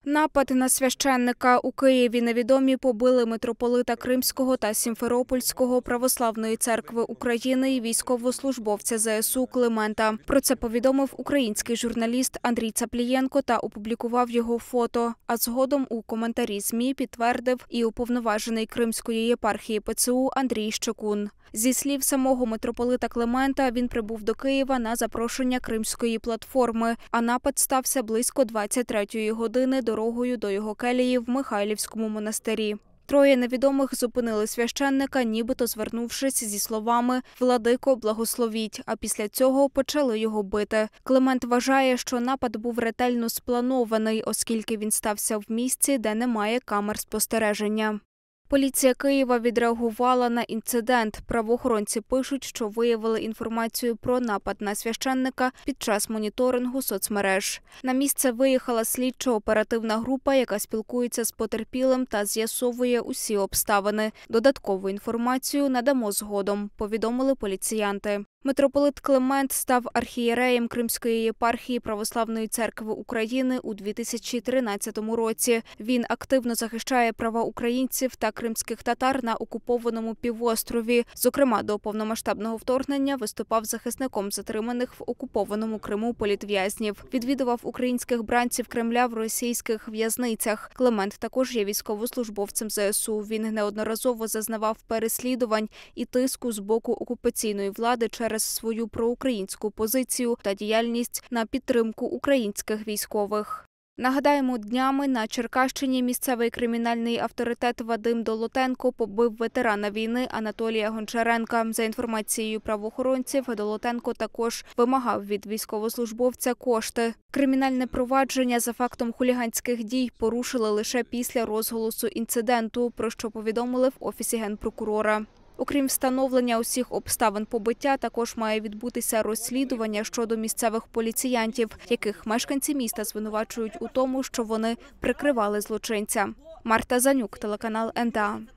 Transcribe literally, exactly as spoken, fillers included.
Напад на священника. У Києві невідомі побили митрополита Кримського та Сімферопольського православної церкви України і військовослужбовця зе ес у Климента. Про це повідомив український журналіст Андрій Цаплієнко та опублікував його фото. А згодом у коментарі ЗМІ підтвердив і уповноважений Кримської єпархії пе це у Андрій Щекун. Зі слів самого митрополита Климента, він прибув до Києва на запрошення Кримської платформи, а напад стався близько двадцять третьої години дорогою до його келії в Михайлівському монастирі. Троє невідомих зупинили священника, нібито звернувшись зі словами «Владико, благословіть», а після цього почали його бити. Климент вважає, що напад був ретельно спланований, оскільки він стався в місці, де немає камер спостереження. Поліція Києва відреагувала на інцидент. Правоохоронці пишуть, що виявили інформацію про напад на священника під час моніторингу соцмереж. На місце виїхала слідчо-оперативна група, яка спілкується з потерпілим та з'ясовує усі обставини. Додаткову інформацію надамо згодом, повідомили поліціянти. Митрополит Климент став архієреєм Кримської єпархії Православної церкви України у дві тисячі тринадцятому році. Він активно захищає права українців та кримських татар на окупованому півострові. Зокрема, до повномасштабного вторгнення виступав захисником затриманих в окупованому Криму політв'язнів. Відвідував українських бранців Кремля в російських в'язницях. Климент також є військовослужбовцем зе ес у. Він неодноразово зазнавав переслідувань і тиску з боку окупаційної влади через свою проукраїнську позицію та діяльність на підтримку українських військових. Нагадаємо, днями на Черкащині місцевий кримінальний авторитет Вадим Долотенко побив ветерана війни Анатолія Гончаренка. За інформацією правоохоронців, Долотенко також вимагав від військовослужбовця кошти. Кримінальне провадження за фактом хуліганських дій порушили лише після розголосу інциденту, про що повідомили в Офісі Генпрокурора. Окрім встановлення усіх обставин побиття, також має відбутися розслідування щодо місцевих поліціянтів, яких мешканці міста звинувачують у тому, що вони прикривали злочинця. Марта Занюк, телеканал ен те а.